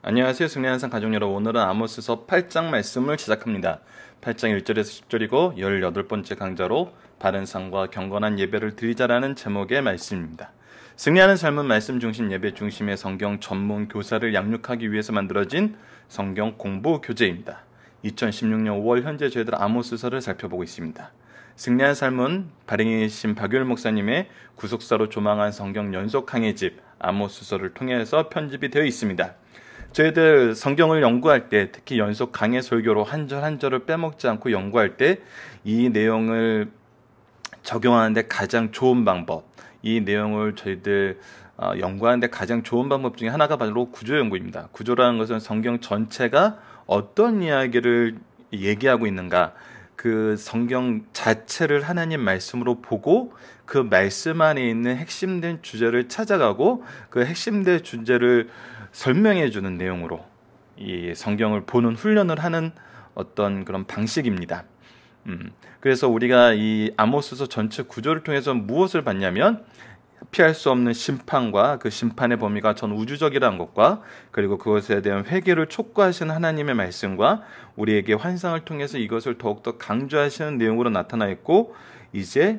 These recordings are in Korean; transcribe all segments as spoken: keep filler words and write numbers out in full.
안녕하세요. 승리하는 삶 가족 여러분. 오늘은 아모스서 팔 장 말씀을 시작합니다. 팔 장 일 절에서 십 절이고 열여덟 번째 강좌로 바른 삶과 경건한 예배를 드리자라는 제목의 말씀입니다. 승리하는 삶은 말씀 중심 예배 중심의 성경 전문 교사를 양육하기 위해서 만들어진 성경 공부 교재입니다. 이천십육 년 오월 현재 저희들 아모스서를 살펴보고 있습니다. 승리한 삶은 발행이신 박유일 목사님의 구속사로 조망한 성경 연속 강해집 아모스서를 통해서 편집이 되어 있습니다. 저희들 성경을 연구할 때, 특히 연속 강해 설교로 한 절 한 절을 빼먹지 않고 연구할 때 이 내용을 적용하는데 가장 좋은 방법, 이 내용을 저희들 어, 연구하는데 가장 좋은 방법 중에 하나가 바로 구조 연구입니다. 구조라는 것은 성경 전체가 어떤 이야기를 얘기하고 있는가, 그 성경 자체를 하나님 말씀으로 보고 그 말씀 안에 있는 핵심된 주제를 찾아가고 그 핵심된 주제를 설명해 주는 내용으로 이 성경을 보는 훈련을 하는 어떤 그런 방식입니다. 음, 그래서 우리가 이 아모스서 전체 구조를 통해서 무엇을 봤냐면 피할 수 없는 심판과 그 심판의 범위가 전 우주적이라는 것과 그리고 그것에 대한 회개를 촉구하시는 하나님의 말씀과 우리에게 환상을 통해서 이것을 더욱더 강조하시는 내용으로 나타나 있고, 이제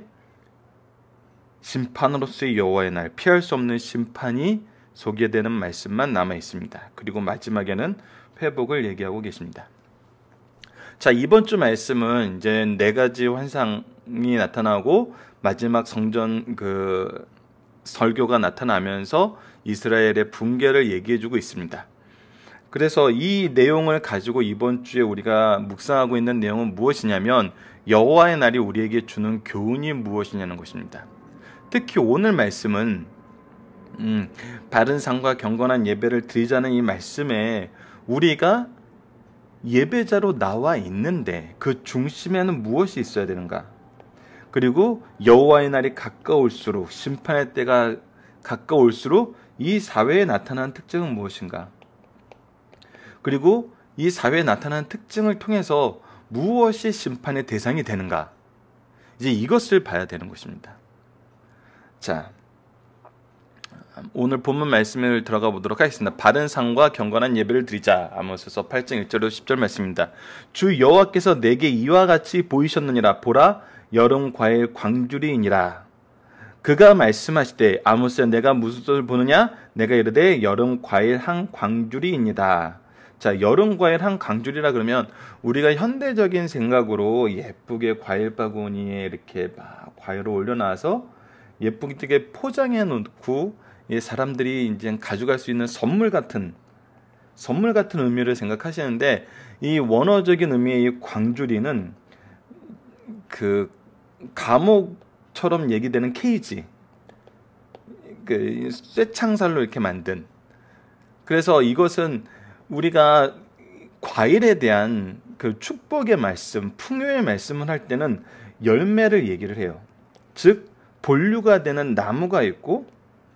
심판으로서의 여호와의 날, 피할 수 없는 심판이 소개되는 말씀만 남아 있습니다. 그리고 마지막에는 회복을 얘기하고 계십니다. 자, 이번 주 말씀은 이제 네 가지 환상이 나타나고 마지막 성전 그 설교가 나타나면서 이스라엘의 붕괴를 얘기해주고 있습니다. 그래서 이 내용을 가지고 이번 주에 우리가 묵상하고 있는 내용은 무엇이냐면 여호와의 날이 우리에게 주는 교훈이 무엇이냐는 것입니다. 특히 오늘 말씀은 음, 바른 삶과 경건한 예배를 드리자는 이 말씀에 우리가 예배자로 나와 있는데 그 중심에는 무엇이 있어야 되는가? 그리고 여호와의 날이 가까울수록, 심판의 때가 가까울수록 이 사회에 나타나는 특징은 무엇인가? 그리고 이 사회에 나타나는 특징을 통해서 무엇이 심판의 대상이 되는가? 이제 이것을 봐야 되는 것입니다. 자, 오늘 본문 말씀을 들어가 보도록 하겠습니다. 바른 삶과 경건한 예배를 드리자. 아모스서 팔 장 일 절에서 십 절 말씀입니다. 주 여호와께서 내게 이와 같이 보이셨느니라. 보라, 여름 과일 광주리이니라. 그가 말씀하시되 아모스야 내가 무슨 것을 보느냐? 내가 이르되 여름 과일 한 광주리이니라. 자, 여름 과일 한 광주리라 그러면 우리가 현대적인 생각으로 예쁘게 과일 바구니에 이렇게 막 과일을 올려놔서 예쁘게 포장해 놓고 사람들이 이제 가져갈 수 있는 선물 같은 선물 같은 의미를 생각하시는데, 이 원어적인 의미의 이 광주리는 그 감옥처럼 얘기되는 케이지, 그 쇠창살로 이렇게 만든. 그래서 이것은 우리가 과일에 대한 그 축복의 말씀, 풍요의 말씀을 할 때는 열매를 얘기를 해요. 즉 본류가 되는 나무가 있고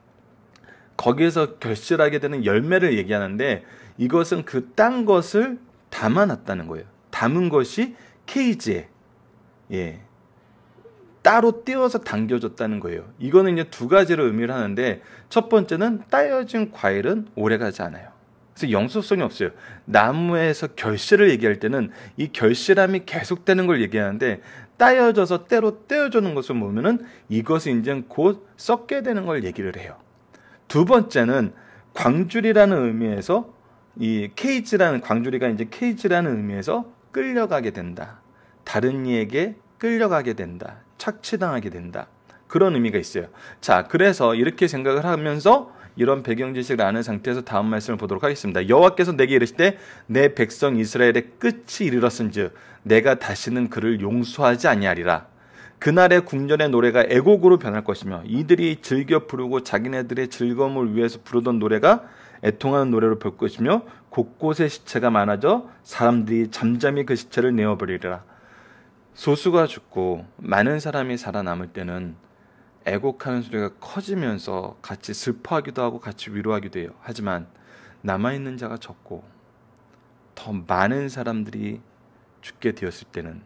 거기에서 결실하게 되는 열매를 얘기하는데, 이것은 그 딴 것을 담아놨다는 거예요. 담은 것이 케이지에 예, 따로 띄워서 당겨줬다는 거예요. 이거는 이제 두 가지로 의미를 하는데, 첫 번째는 따여진 과일은 오래가지 않아요. 그래서 영속성이 없어요. 나무에서 결실을 얘기할 때는 이 결실함이 계속되는 걸 얘기하는데, 따여져서 때로 떼어주는 것을 보면은 이것이 이제 곧 썩게 되는 걸 얘기를 해요. 두 번째는 광주리라는 의미에서, 이 케이지라는, 광주리가 이제 케이지라는 의미에서 끌려가게 된다. 다른 이에게 끌려가게 된다. 착취당하게 된다. 그런 의미가 있어요. 자, 그래서 이렇게 생각을 하면서 이런 배경 지식을 아는 상태에서 다음 말씀을 보도록 하겠습니다. 여호와께서 내게 이르시되 내 백성 이스라엘의 끝이 이르렀은즉 내가 다시는 그를 용서하지 아니하리라. 그날의 궁전의 노래가 애곡으로 변할 것이며 이들이 즐겨 부르고 자기네들의 즐거움을 위해서 부르던 노래가 애통하는 노래로 볼 것이며 곳곳에 시체가 많아져 사람들이 잠잠히 그 시체를 내어버리리라. 소수가 죽고 많은 사람이 살아남을 때는 애곡하는 소리가 커지면서 같이 슬퍼하기도 하고 같이 위로하기도 해요. 하지만 남아있는 자가 적고 더 많은 사람들이 죽게 되었을 때는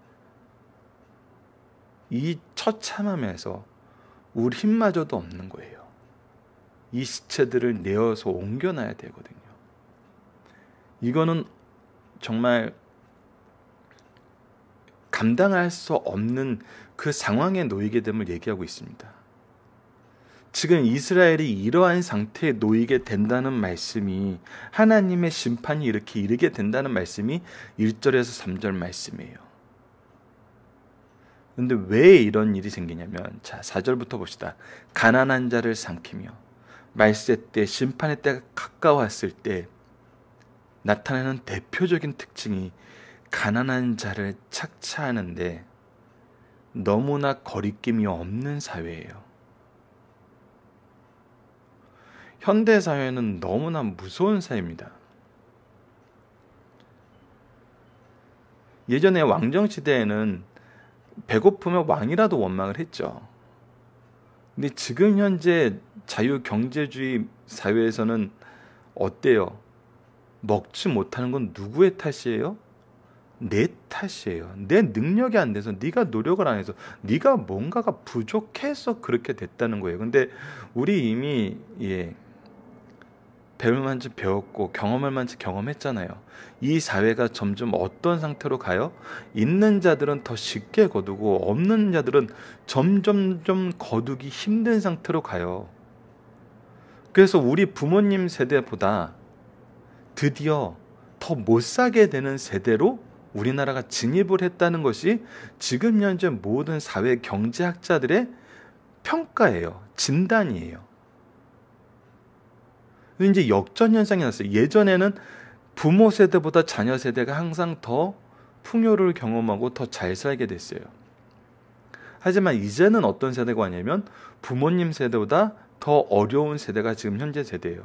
이 처참함에서 우리 힘마저도 없는 거예요. 이 시체들을 내어서 옮겨놔야 되거든요. 이거는 정말 감당할 수 없는 그 상황에 놓이게 됨을 얘기하고 있습니다. 지금 이스라엘이 이러한 상태에 놓이게 된다는 말씀이, 하나님의 심판이 이렇게 이르게 된다는 말씀이 일 절에서 삼 절 말씀이에요. 근데 왜 이런 일이 생기냐면, 자, 사 절부터 봅시다. 가난한 자를 삼키며 말세 때, 심판의 때가 가까웠을 때 나타나는 대표적인 특징이 가난한 자를 착취하는데 너무나 거리낌이 없는 사회예요. 현대 사회는 너무나 무서운 사회입니다. 예전에 왕정시대에는 배고프면 왕이라도 원망을 했죠. 근데 지금 현재 자유경제주의 사회에서는 어때요? 먹지 못하는 건 누구의 탓이에요? 내 탓이에요. 내 능력이 안 돼서, 네가 노력을 안 해서, 네가 뭔가가 부족해서 그렇게 됐다는 거예요. 근데 우리 이미 예, 배울 만치 배웠고 경험할 만치 경험했잖아요. 이 사회가 점점 어떤 상태로 가요? 있는 자들은 더 쉽게 거두고 없는 자들은 점점 좀 거두기 힘든 상태로 가요. 그래서 우리 부모님 세대보다 드디어 더 못 사게 되는 세대로 우리나라가 진입을 했다는 것이 지금 현재 모든 사회 경제학자들의 평가예요. 진단이에요. 이제 역전 현상이 났어요. 예전에는 부모 세대보다 자녀 세대가 항상 더 풍요를 경험하고 더 잘 살게 됐어요. 하지만 이제는 어떤 세대가 왔냐면 부모님 세대보다 더 어려운 세대가 지금 현재 세대예요.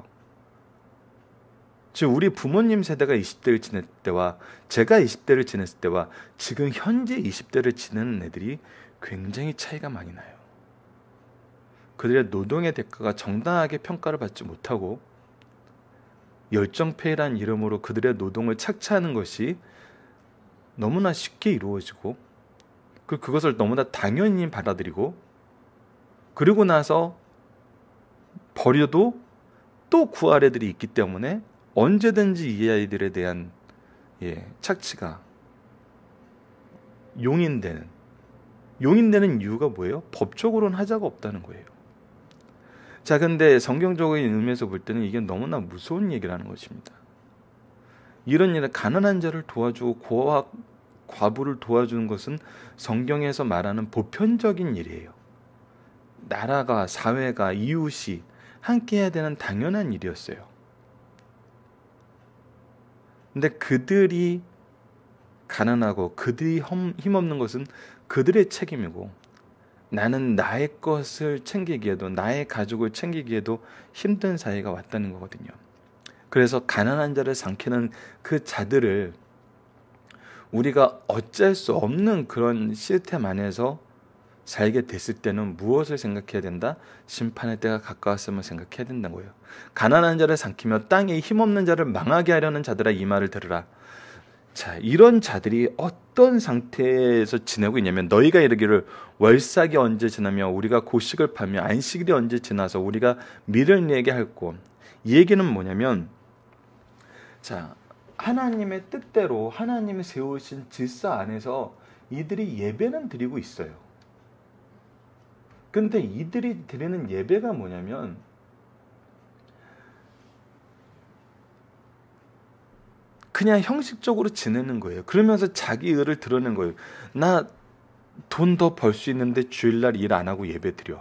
즉 우리 부모님 세대가 이십 대를 지냈을 때와 제가 이십 대를 지냈을 때와 지금 현재 이십 대를 지내는 애들이 굉장히 차이가 많이 나요. 그들의 노동의 대가가 정당하게 평가를 받지 못하고 열정페이란 이름으로 그들의 노동을 착취하는 것이 너무나 쉽게 이루어지고, 그것을 너무나 당연히 받아들이고, 그리고 나서 버려도 또 구할 애들이 있기 때문에 언제든지 이 아이들에 대한 예, 착취가 용인되는 용인되는 이유가 뭐예요? 법적으로는 하자가 없다는 거예요. 자, 근데 성경적인 의미에서 볼 때는 이게 너무나 무서운 얘기라는 것입니다. 이런 일에 가난한 자를 도와주고 고아, 과부를 도와주는 것은 성경에서 말하는 보편적인 일이에요. 나라가, 사회가, 이웃이 함께 해야 되는 당연한 일이었어요. 근데 그들이 가난하고 그들이 힘없는 것은 그들의 책임이고, 나는 나의 것을 챙기기에도, 나의 가족을 챙기기에도 힘든 사회가 왔다는 거거든요. 그래서 가난한 자를 삼키는 그 자들을 우리가 어쩔 수 없는 그런 시스템 안에서 살게 됐을 때는 무엇을 생각해야 된다? 심판의 때가 가까웠음을 생각해야 된다는 거예요. 가난한 자를 삼키며 땅에 힘없는 자를 망하게 하려는 자들아 이 말을 들으라. 자, 이런 자들이 어떤 상태에서 지내고 있냐면, 너희가 이르기를 월삭이 언제 지나며 우리가 곡식을 파며 안식일이 언제 지나서 우리가 밀을 내게 할꼬. 이 얘기는 뭐냐면, 자, 하나님의 뜻대로 하나님이 세우신 질서 안에서 이들이 예배는 드리고 있어요. 근데 이들이 드리는 예배가 뭐냐면, 그냥 형식적으로 지내는 거예요. 그러면서 자기 의를 드러낸 거예요. 나 돈 더 벌 수 있는데 주일날 일 안 하고 예배 드려.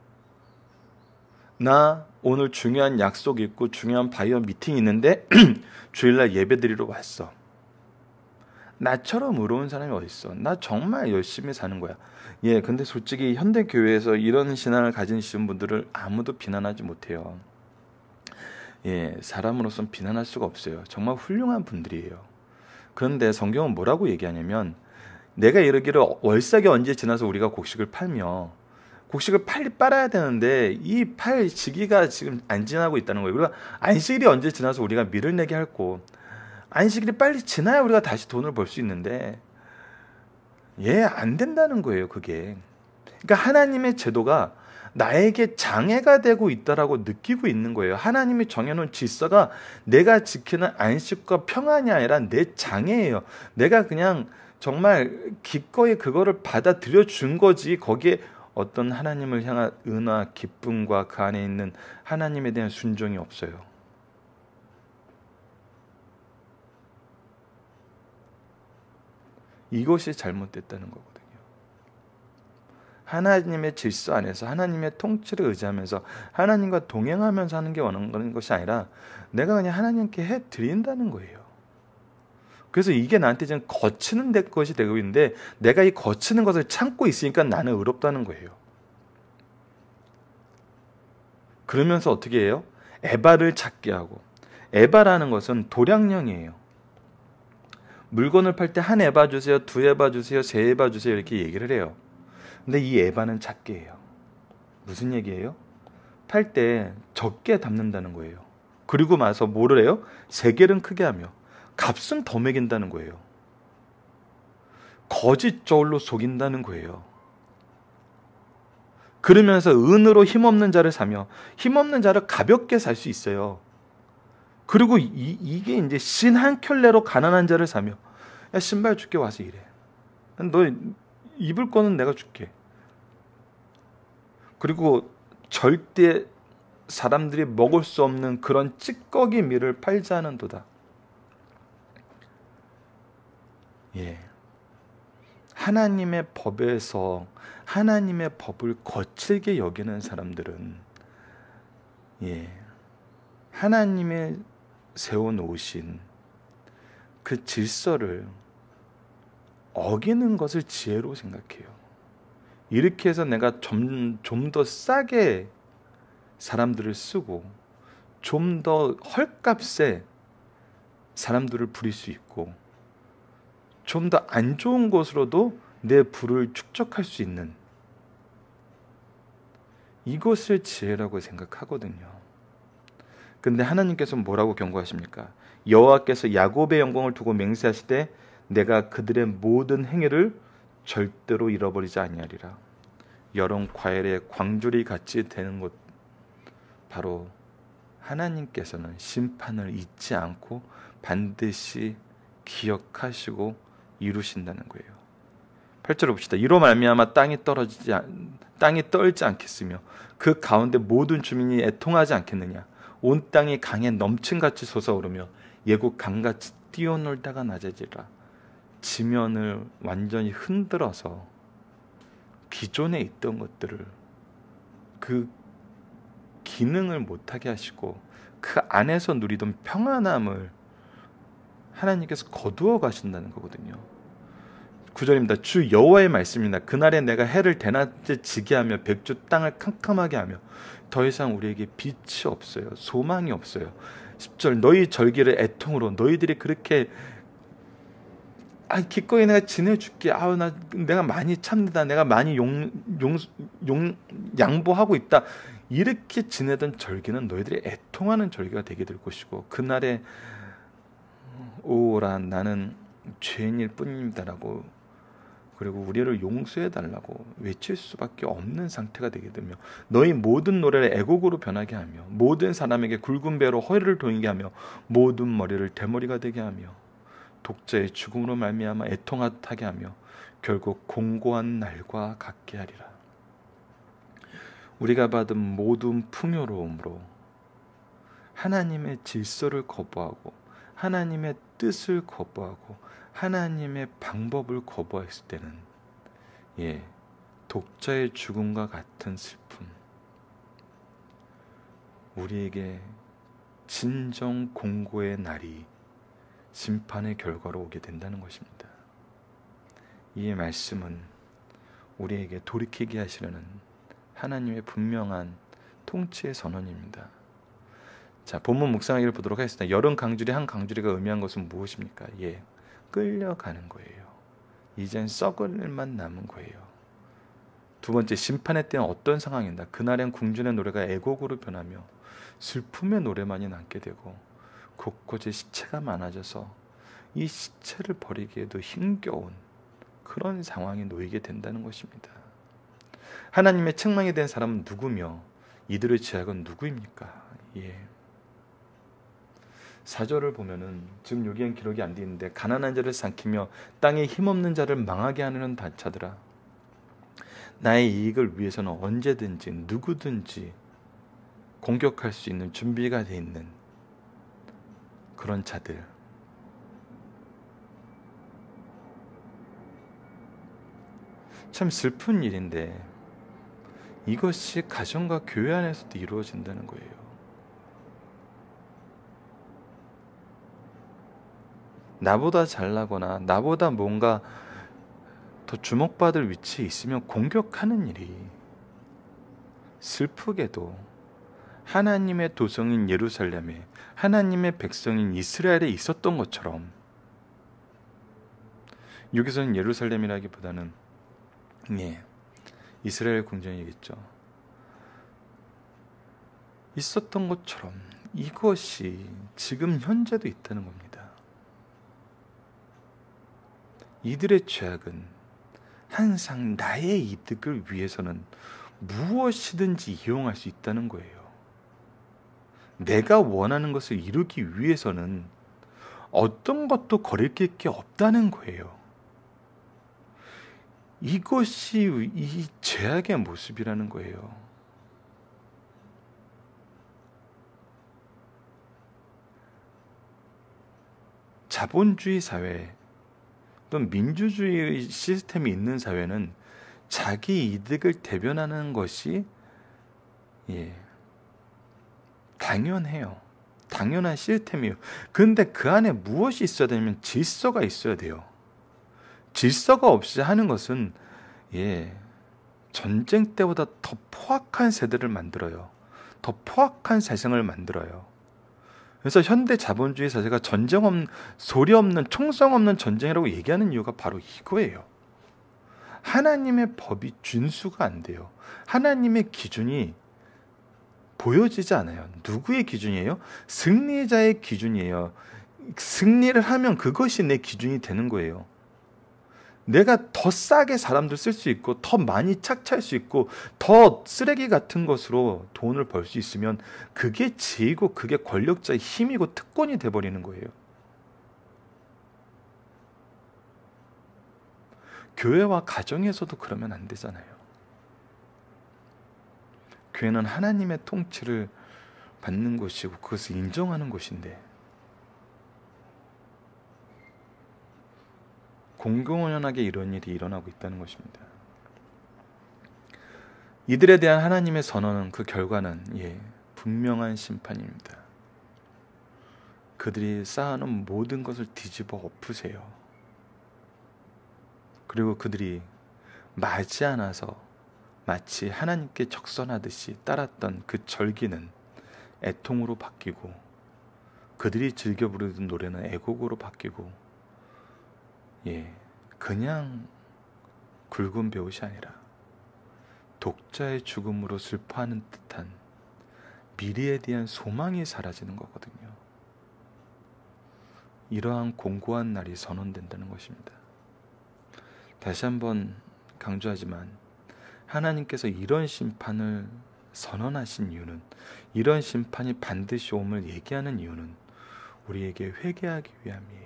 나 오늘 중요한 약속 있고 중요한 바이어 미팅 있는데 주일날 예배 드리러 왔어. 나처럼 의로운 사람이 어딨어. 나 정말 열심히 사는 거야. 예, 근데 솔직히 현대교회에서 이런 신앙을 가지신 분들을 아무도 비난하지 못해요. 예, 사람으로서는 비난할 수가 없어요. 정말 훌륭한 분들이에요. 그런데 성경은 뭐라고 얘기하냐면, 내가 이르기를 월삭이 언제 지나서 우리가 곡식을 팔며, 곡식을 빨리 빨아야 되는데 이 팔 시기가 지금 안 지나고 있다는 거예요. 그리고 안식일이 언제 지나서 우리가 밀을 내게 할꼬. 안식일이 빨리 지나야 우리가 다시 돈을 벌 수 있는데 예, 안 된다는 거예요, 그게. 그러니까 하나님의 제도가 나에게 장애가 되고 있다라고 느끼고 있는 거예요. 하나님이 정해놓은 질서가 내가 지키는 안식과 평안이 아니라 내 장애예요. 내가 그냥 정말 기꺼이 그거를 받아들여 준 거지, 거기에 어떤 하나님을 향한 은혜와 기쁨과 그 안에 있는 하나님에 대한 순종이 없어요. 이것이 잘못됐다는 거거든요. 하나님의 질서 안에서 하나님의 통치를 의지하면서 하나님과 동행하면서 하는 게 원하는 것이 아니라 내가 그냥 하나님께 해드린다는 거예요. 그래서 이게 나한테 지금 거치는 것이 되고 있는데 내가 이 거치는 것을 참고 있으니까 나는 의롭다는 거예요. 그러면서 어떻게 해요? 에바를 찾게 하고, 에바라는 것은 도량령이에요. 물건을 팔 때 한 에바 주세요, 두 에바 주세요, 세 에바 주세요 이렇게 얘기를 해요. 근데 이 에바는 작게 해요. 무슨 얘기예요? 팔 때 적게 담는다는 거예요. 그리고 나서 뭐를 해요? 세겔은 크게 하며 값은 더 매긴다는 거예요. 거짓 저울로 속인다는 거예요. 그러면서 은으로 힘없는 자를 사며, 힘없는 자를 가볍게 살 수 있어요. 그리고 이, 이게 이제 신 한 켤레로 가난한 자를 사며, 야 신발 줄게 와서 일해. 너 입을 거는 내가 줄게. 그리고 절대 사람들이 먹을 수 없는 그런 찌꺼기 밀을 팔지 않은도다. 예. 하나님의 법에서 하나님의 법을 거칠게 여기는 사람들은 예. 하나님의 세워놓으신 그 질서를 어기는 것을 지혜로 생각해요. 이렇게 해서 내가 좀, 좀 더 싸게 사람들을 쓰고 좀 더 헐값에 사람들을 부릴 수 있고 좀 더 안 좋은 것으로도 내 부를 축적할 수 있는 이것을 지혜라고 생각하거든요. 근데 하나님께서 뭐라고 경고하십니까? 여호와께서 야곱의 영광을 두고 맹세하시되 내가 그들의 모든 행위를 절대로 잃어버리지 아니하리라. 여름 과일의 광주리 같이 되는 것, 바로 하나님께서는 심판을 잊지 않고 반드시 기억하시고 이루신다는 거예요. 팔 절을 봅시다. 이로 말미암아 땅이 떨어지지 땅이 떨지 않겠으며 그 가운데 모든 주민이 애통하지 않겠느냐. 온 땅이 강에 넘침같이 솟아오르며 예국 강같이 뛰어놀다가 낮아지라. 지면을 완전히 흔들어서 기존에 있던 것들을 그 기능을 못하게 하시고 그 안에서 누리던 평안함을 하나님께서 거두어 가신다는 거거든요. 구 절입니다. 주 여호와의 말씀입니다. 그날에 내가 해를 대낮에 지게 하며 백주 땅을 캄캄하게 하며 더 이상 우리에게 빛이 없어요. 소망이 없어요. 십 절 너희 절기를 애통으로 너희들이 그렇게 아 기꺼이 내가 지내줄게. 아우 나 내가 많이 참는다. 내가 많이 용, 용, 용 양보하고 있다. 이렇게 지내던 절기는 너희들이 애통하는 절기가 되게 될 것이고 그날에 오라 나는 죄인일 뿐입니다라고 그리고 우리를 용서해달라고 외칠 수밖에 없는 상태가 되게 되며 너희 모든 노래를 애곡으로 변하게 하며 모든 사람에게 굵은 배로 허리를 동이게 하며 모든 머리를 대머리가 되게 하며 독자의 죽음으로 말미암아 애통하게 하며 결국 공고한 날과 같게 하리라. 우리가 받은 모든 풍요로움으로 하나님의 질서를 거부하고 하나님의 뜻을 거부하고 하나님의 방법을 거부했을 때는 예, 독자의 죽음과 같은 슬픔, 우리에게 진정 공고의 날이 심판의 결과로 오게 된다는 것입니다. 이 말씀은 우리에게 돌이키게 하시려는 하나님의 분명한 통치의 선언입니다. 자, 본문 묵상하기를 보도록 하겠습니다. 여름 강주리 한 강주리가 의미한 것은 무엇입니까? 예, 끌려가는 거예요. 이젠 썩을 일만 남은 거예요. 두 번째, 심판의 때는 어떤 상황인가? 그날엔 궁전의 노래가 애곡으로 변하며 슬픔의 노래만이 남게 되고 곳곳에 시체가 많아져서 이 시체를 버리기에도 힘겨운 그런 상황이 놓이게 된다는 것입니다. 하나님의 책망이 된 사람은 누구며 이들의 죄악은 누구입니까? 예. 사 절을 보면은 지금 여기엔 기록이 안 돼 있는데 가난한 자를 삼키며 땅에 힘없는 자를 망하게 하는 자들아, 나의 이익을 위해서는 언제든지 누구든지 공격할 수 있는 준비가 돼 있는 그런 자들. 참 슬픈 일인데 이것이 가정과 교회 안에서도 이루어진다는 거예요. 나보다 잘나거나 나보다 뭔가 더 주목받을 위치에 있으면 공격하는 일이 슬프게도 하나님의 도성인 예루살렘에, 하나님의 백성인 이스라엘에 있었던 것처럼, 여기서는 예루살렘이라기보다는 예, 이스라엘 궁전이겠죠. 있었던 것처럼 이것이 지금 현재도 있다는 겁니다. 이들의 죄악은 항상 나의 이득을 위해서는 무엇이든지 이용할 수 있다는 거예요. 내가 원하는 것을 이루기 위해서는 어떤 것도 거릴 게 없다는 거예요. 이것이 이 죄악의 모습이라는 거예요. 자본주의 사회 또는 민주주의 시스템이 있는 사회는 자기 이득을 대변하는 것이 예, 당연해요. 당연한 시스템이에요. 그런데 그 안에 무엇이 있어야 되냐면 질서가 있어야 돼요. 질서가 없이 하는 것은 예, 전쟁 때보다 더 포악한 세대를 만들어요. 더 포악한 세상을 만들어요. 그래서 현대 자본주의 사회가 전쟁 없는, 소리 없는, 총성 없는 전쟁이라고 얘기하는 이유가 바로 이거예요. 하나님의 법이 준수가 안 돼요. 하나님의 기준이 보여지지 않아요. 누구의 기준이에요? 승리자의 기준이에요. 승리를 하면 그것이 내 기준이 되는 거예요. 내가 더 싸게 사람들 쓸 수 있고 더 많이 착취할 수 있고 더 쓰레기 같은 것으로 돈을 벌 수 있으면 그게 지위고 그게 권력자의 힘이고 특권이 돼버리는 거예요. 교회와 가정에서도 그러면 안 되잖아요. 교회는 하나님의 통치를 받는 곳이고 그것을 인정하는 곳인데 공공연하게 이런 일이 일어나고 있다는 것입니다. 이들에 대한 하나님의 선언은 그 결과는 예, 분명한 심판입니다. 그들이 쌓아놓은 모든 것을 뒤집어 엎으세요. 그리고 그들이 맞지 않아서 마치 하나님께 적선하듯이 따랐던 그 절기는 애통으로 바뀌고 그들이 즐겨 부르던 노래는 애곡으로 바뀌고 예, 그냥 굵은 배옷이 아니라 독자의 죽음으로 슬퍼하는 듯한 미래에 대한 소망이 사라지는 거거든요. 이러한 공고한 날이 선언된다는 것입니다. 다시 한번 강조하지만 하나님께서 이런 심판을 선언하신 이유는, 이런 심판이 반드시 옴을 얘기하는 이유는 우리에게 회개하기 위함이에요.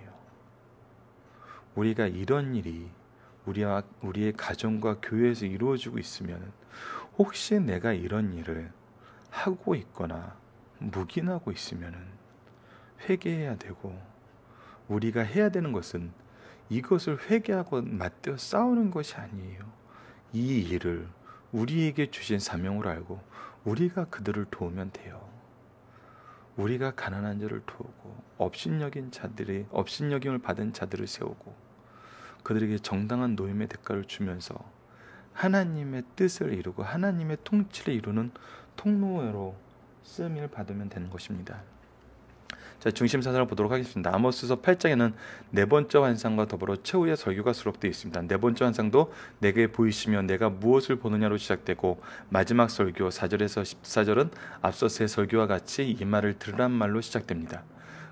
우리가 이런 일이 우리와 우리의 가정과 교회에서 이루어지고 있으면 혹시 내가 이런 일을 하고 있거나 묵인하고 있으면 회개해야 되고, 우리가 해야 되는 것은 이것을 회개하고 맞대어 싸우는 것이 아니에요. 이 일을 우리에게 주신 사명으로 알고 우리가 그들을 도우면 돼요. 우리가 가난한 자를 도우고 업신여긴 자들이 업신여김을 받은 자들을 세우고 그들에게 정당한 노임의 대가를 주면서 하나님의 뜻을 이루고 하나님의 통치를 이루는 통로로 쓰임을 받으면 되는 것입니다. 자, 중심 사상을 보도록 하겠습니다. 아모스서 팔 장에는 네 번째 환상과 더불어 최후의 설교가 수록되어 있습니다. 네 번째 환상도 내게 보이시며 내가 무엇을 보느냐로 시작되고, 마지막 설교 사 절에서 십사 절은 앞서 세 설교와 같이 이 말을 들으란 말로 시작됩니다.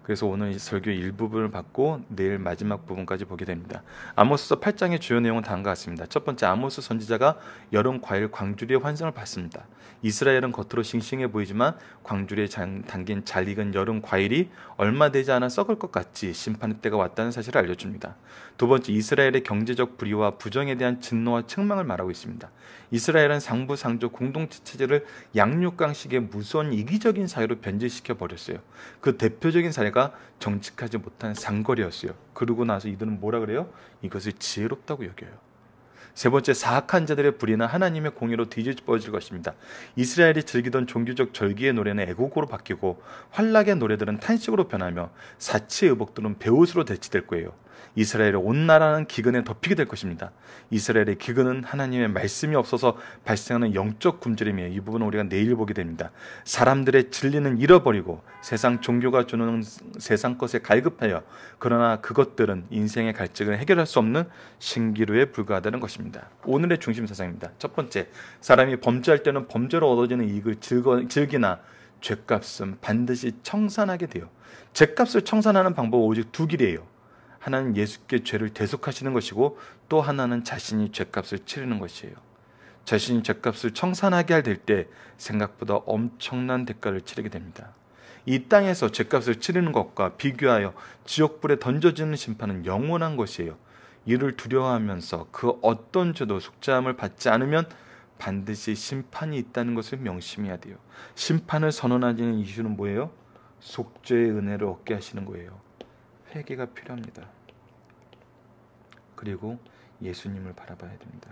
그래서 오늘 설교 일부분을 받고 내일 마지막 부분까지 보게 됩니다. 아모스서 팔 장의 주요 내용은 다음과 같습니다. 첫 번째, 아모스 선지자가 여름 과일 광주리의 환상을 봤습니다. 이스라엘은 겉으로 싱싱해 보이지만 광주리에 담긴 잘 익은 여름 과일이 얼마 되지 않아 썩을 것 같이 심판의 때가 왔다는 사실을 알려줍니다. 두 번째, 이스라엘의 경제적 불의와 부정에 대한 진노와 책망을 말하고 있습니다. 이스라엘은 상부상조 공동체 체제를 양육강식의 무서운 이기적인 사회로 변질시켜 버렸어요. 그 대표적인 사례가 정직하지 못한 상거리였어요. 그러고 나서 이들은 뭐라 그래요? 이것을 지혜롭다고 여겨요. 세 번째, 사악한 자들의 불의는 하나님의 공의로 뒤집어질 것입니다. 이스라엘이 즐기던 종교적 절기의 노래는 애곡으로 바뀌고 환락의 노래들은 탄식으로 변하며 사치의 의복들은 배옷으로 대치될 거예요. 이스라엘의 온 나라는 기근에 덮이게 될 것입니다. 이스라엘의 기근은 하나님의 말씀이 없어서 발생하는 영적 굶주림이에요. 이 부분은 우리가 내일 보게 됩니다. 사람들의 진리는 잃어버리고 세상 종교가 주는 세상 것에 갈급하여 그러나 그것들은 인생의 갈증을 해결할 수 없는 신기루에 불과하다는 것입니다. 오늘의 중심 사상입니다. 첫 번째, 사람이 범죄할 때는 범죄로 얻어지는 이익을 즐거, 즐기나 죄값은 반드시 청산하게 돼요. 죄값을 청산하는 방법은 오직 두 길이에요. 하나는 예수께 죄를 대속하시는 것이고 또 하나는 자신이 죄값을 치르는 것이에요. 자신이 죄값을 청산하게 될 때 생각보다 엄청난 대가를 치르게 됩니다. 이 땅에서 죄값을 치르는 것과 비교하여 지옥불에 던져지는 심판은 영원한 것이에요. 이를 두려워하면서 그 어떤 죄도 속죄함을 받지 않으면 반드시 심판이 있다는 것을 명심해야 돼요. 심판을 선언하는 이유는 뭐예요? 속죄의 은혜를 얻게 하시는 거예요. 회개가 필요합니다. 그리고 예수님을 바라봐야 됩니다.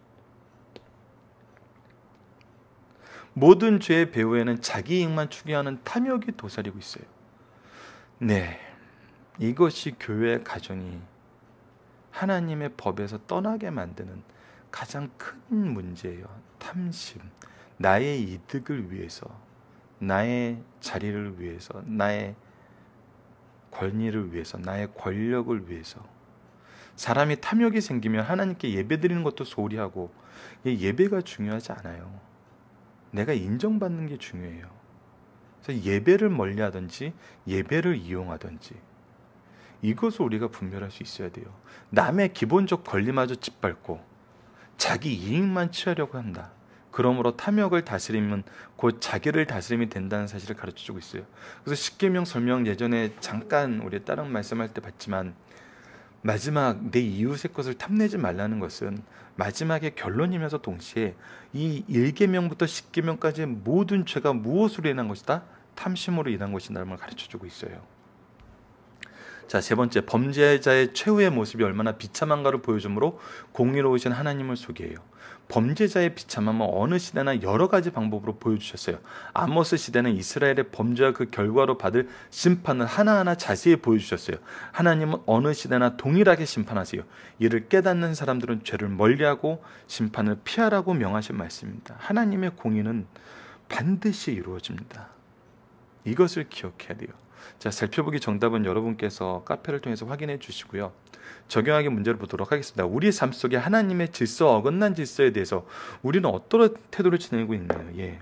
모든 죄의 배후에는 자기 이익만 추구하는 탐욕이 도사리고 있어요. 네, 이것이 교회의 가정이 하나님의 법에서 떠나게 만드는 가장 큰 문제예요. 탐심, 나의 이득을 위해서, 나의 자리를 위해서, 나의 권위를 위해서, 나의 권력을 위해서. 사람이 탐욕이 생기면 하나님께 예배드리는 것도 소홀히 하고, 예배가 중요하지 않아요. 내가 인정받는 게 중요해요. 그래서 예배를 멀리하든지 예배를 이용하든지 이것을 우리가 분별할 수 있어야 돼요. 남의 기본적 권리마저 짓밟고 자기 이익만 취하려고 한다. 그러므로 탐욕을 다스리면 곧 자기를 다스림이 된다는 사실을 가르쳐주고 있어요. 그래서 십계명 설명 예전에 잠깐 우리 다른 말씀할 때 봤지만 마지막 내 이웃의 것을 탐내지 말라는 것은 마지막의 결론이면서 동시에 이 일 계명부터 십 계명까지의 모든 죄가 무엇으로 인한 것이다? 탐심으로 인한 것이라는 걸 가르쳐주고 있어요. 자, 세 번째, 범죄자의 최후의 모습이 얼마나 비참한가를 보여주므로 공의로우신 하나님을 소개해요. 범죄자의 비참함은 어느 시대나 여러 가지 방법으로 보여주셨어요. 아모스 시대는 이스라엘의 범죄와 그 결과로 받을 심판을 하나하나 자세히 보여주셨어요. 하나님은 어느 시대나 동일하게 심판하세요. 이를 깨닫는 사람들은 죄를 멀리하고 심판을 피하라고 명하신 말씀입니다. 하나님의 공의는 반드시 이루어집니다. 이것을 기억해야 돼요. 자, 살펴보기 정답은 여러분께서 카페를 통해서 확인해 주시고요. 적용하기 문제를 보도록 하겠습니다. 우리의 삶 속에 하나님의 질서, 어긋난 질서에 대해서 우리는 어떤 태도를 지니고 있나요? 예.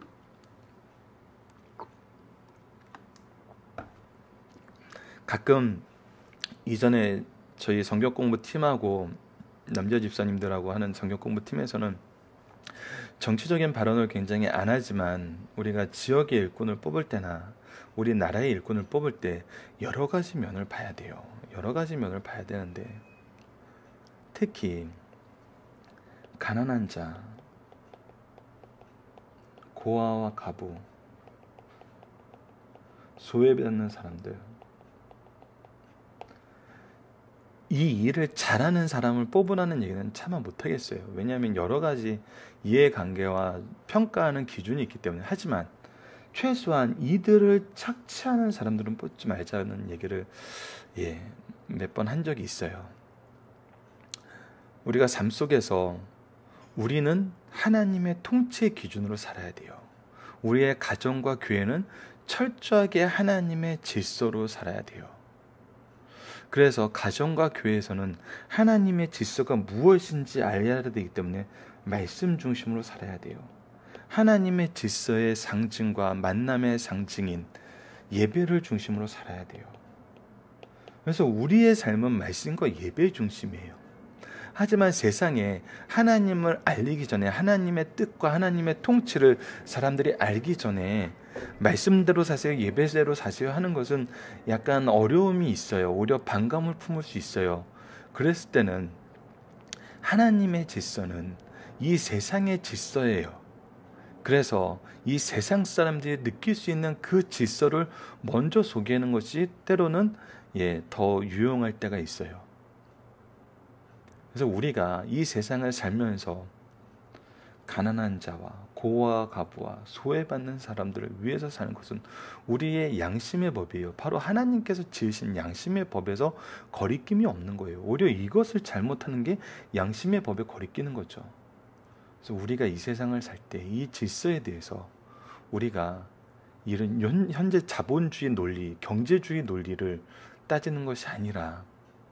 가끔 이전에 저희 성경 공부 팀하고 남자 집사님들하고 하는 성경 공부 팀에서는 정치적인 발언을 굉장히 안 하지만 우리가 지역의 일꾼을 뽑을 때나 우리 나라의 일꾼을 뽑을 때 여러 가지 면을 봐야 돼요. 여러 가지 면을 봐야 되는데 특히 가난한 자, 고아와 가부, 소외받는 사람들, 이 일을 잘하는 사람을 뽑으라는 얘기는 차마 못하겠어요. 왜냐하면 여러 가지 이해관계와 평가하는 기준이 있기 때문에. 하지만 최소한 이들을 착취하는 사람들은 뽑지 말자는 얘기를 예, 몇 번 한 적이 있어요. 우리가 삶 속에서 우리는 하나님의 통치 기준으로 살아야 돼요. 우리의 가정과 교회는 철저하게 하나님의 질서로 살아야 돼요. 그래서 가정과 교회에서는 하나님의 질서가 무엇인지 알아야 되기 때문에 말씀 중심으로 살아야 돼요. 하나님의 질서의 상징과 만남의 상징인 예배를 중심으로 살아야 돼요. 그래서 우리의 삶은 말씀과 예배 중심이에요. 하지만 세상에 하나님을 알리기 전에, 하나님의 뜻과 하나님의 통치를 사람들이 알기 전에 말씀대로 사세요, 예배대로 사세요 하는 것은 약간 어려움이 있어요. 오히려 반감을 품을 수 있어요. 그랬을 때는 하나님의 질서는 이 세상의 질서예요. 그래서 이 세상 사람들이 느낄 수 있는 그 질서를 먼저 소개하는 것이 때로는 예, 더 유용할 때가 있어요. 그래서 우리가 이 세상을 살면서 가난한 자와 고아와 과부와 소외받는 사람들을 위해서 사는 것은 우리의 양심의 법이에요. 바로 하나님께서 지으신 양심의 법에서 거리낌이 없는 거예요. 오히려 이것을 잘못하는 게 양심의 법에 거리끼는 거죠. 그래서 우리가 이 세상을 살 때 이 질서에 대해서 우리가 이런 현재 자본주의 논리, 경제주의 논리를 따지는 것이 아니라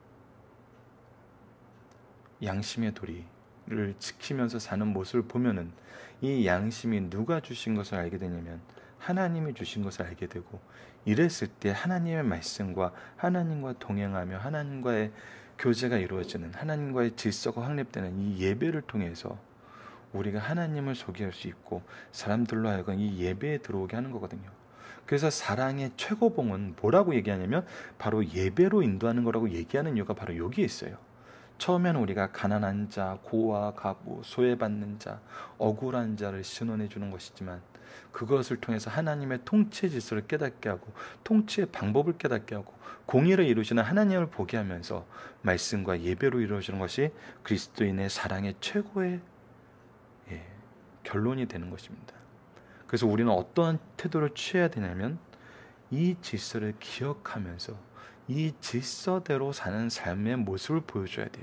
양심의 도리를 지키면서 사는 모습을 보면은 이 양심이 누가 주신 것을 알게 되냐면 하나님이 주신 것을 알게 되고, 이랬을 때 하나님의 말씀과 하나님과 동행하며 하나님과의 교제가 이루어지는, 하나님과의 질서가 확립되는 이 예배를 통해서 우리가 하나님을 소개할 수 있고 사람들로 하여금 이 예배에 들어오게 하는 거거든요. 그래서 사랑의 최고봉은 뭐라고 얘기하냐면 바로 예배로 인도하는 거라고 얘기하는 이유가 바로 여기에 있어요. 처음에는 우리가 가난한 자, 고아, 과부, 소외받는 자, 억울한 자를 신원해 주는 것이지만 그것을 통해서 하나님의 통치의 질서를 깨닫게 하고 통치의 방법을 깨닫게 하고 공의를 이루시는 하나님을 보게 하면서 말씀과 예배로 이루어지는 것이 그리스도인의 사랑의 최고의 예, 결론이 되는 것입니다. 그래서 우리는 어떠한 태도를 취해야 되냐면 이 질서를 기억하면서 이 질서대로 사는 삶의 모습을 보여줘야 돼요.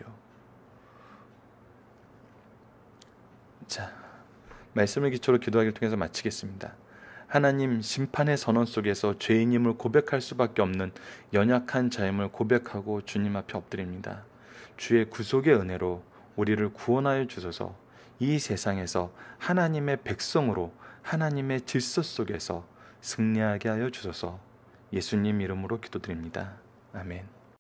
자, 말씀을 기초로 기도하기를 통해서 마치겠습니다. 하나님, 심판의 선언 속에서 죄인임을 고백할 수밖에 없는 연약한 자임을 고백하고 주님 앞에 엎드립니다. 주의 구속의 은혜로 우리를 구원하여 주소서. 이 세상에서 하나님의 백성으로 하나님의 질서 속에서 승리하게 하여 주소서. 예수님 이름으로 기도드립니다. 아멘.